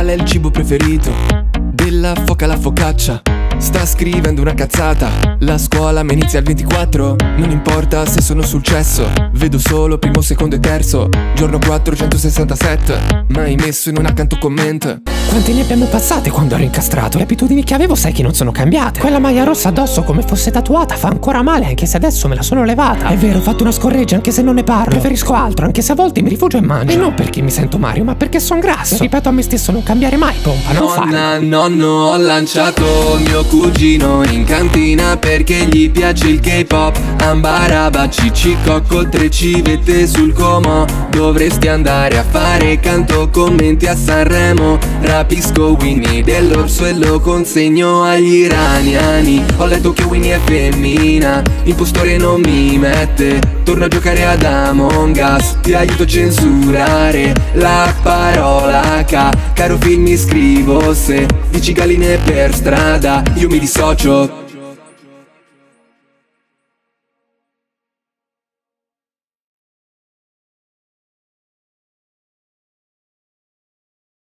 Qual è il cibo preferito della foca alla focaccia? Sta scrivendo una cazzata. La scuola mi inizia il 24. Non importa se sono sul cesso. Vedo solo primo, secondo e terzo. Giorno 467. Mai messo in un accanto comment. Quanti ne abbiamo passate quando ero incastrato? Le abitudini che avevo sai che non sono cambiate. Quella maglia rossa addosso come fosse tatuata fa ancora male anche se adesso me la sono levata. È vero, ho fatto una scorreggia anche se non ne parlo. Preferisco altro anche se a volte mi rifugio e mangio. E non perché mi sento Mario ma perché son grasso. Ripeto a me stesso non cambiare mai, pompa, non farlo. Nonno, ho lanciato mio cugino in cantina perché gli piace il K-pop. Ambaraba, cicci, cocco, 3 civette sul Como. Dovresti andare a fare canto, commenti a Sanremo. Rapisco Winnie dell'orso e lo consegno agli iraniani. Ho letto che Winnie è femmina, impostore non mi mette. Torno a giocare ad Among Us, ti aiuto a censurare la parola K. Caro film mi scrivo se dici galline per strada, io mi dissocio.